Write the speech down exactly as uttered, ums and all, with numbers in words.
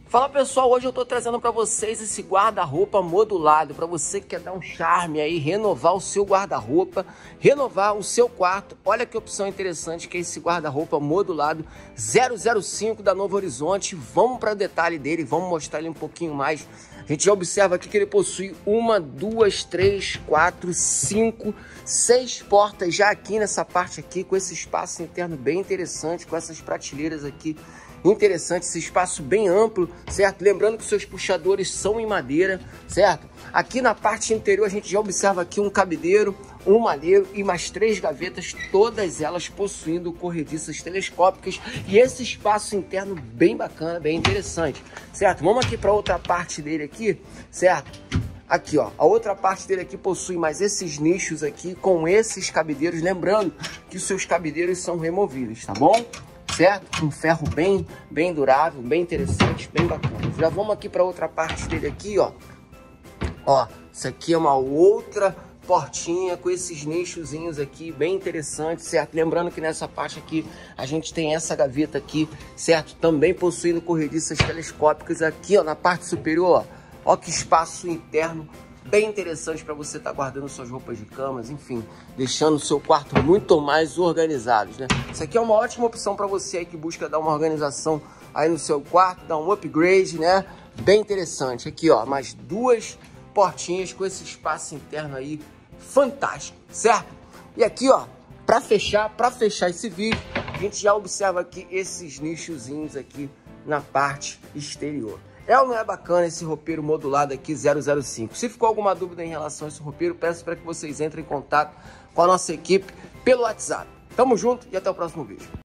Fala pessoal, hoje eu tô trazendo para vocês esse guarda-roupa modulado, para você que quer dar um charme aí, renovar o seu guarda-roupa, renovar o seu quarto. Olha que opção interessante que é esse guarda-roupa modulado zero zero cinco da Novo Horizonte. Vamos para o detalhe dele, vamos mostrar ele um pouquinho mais. A gente já observa aqui que ele possui uma, duas, três, quatro, cinco, seis portas já aqui nessa parte aqui, com esse espaço interno bem interessante, com essas prateleiras aqui interessante, esse espaço bem amplo, certo? Lembrando que seus puxadores são em madeira, certo? Aqui na parte interior a gente já observa aqui um cabideiro, um malheiro e mais três gavetas, todas elas possuindo corrediças telescópicas e esse espaço interno bem bacana, bem interessante, certo? Vamos aqui para outra parte dele aqui, certo? Aqui, ó, a outra parte dele aqui possui mais esses nichos aqui com esses cabideiros, lembrando que os seus cabideiros são removíveis, tá bom? Certo? Um ferro bem, bem durável, bem interessante, bem bacana. Já vamos aqui para outra parte dele aqui, ó. Ó, isso aqui é uma outra portinha com esses nichozinhos aqui, bem interessante, certo? Lembrando que nessa parte aqui a gente tem essa gaveta aqui, certo? Também possuindo corrediças telescópicas aqui, ó, na parte superior, ó. Ó que espaço interno bem interessante para você estar tá guardando suas roupas de camas, enfim, deixando o seu quarto muito mais organizado, né? Isso aqui é uma ótima opção para você aí que busca dar uma organização aí no seu quarto, dar um upgrade, né? Bem interessante. Aqui, ó, mais duas portinhas com esse espaço interno aí fantástico, certo? E aqui, ó, para fechar, para fechar esse vídeo, a gente já observa aqui esses nichozinhos aqui na parte exterior. É ou não é bacana esse roupeiro modulado aqui zero zero cinco? Se ficou alguma dúvida em relação a esse roupeiro, peço para que vocês entrem em contato com a nossa equipe pelo WhatsApp. Tamo junto e até o próximo vídeo.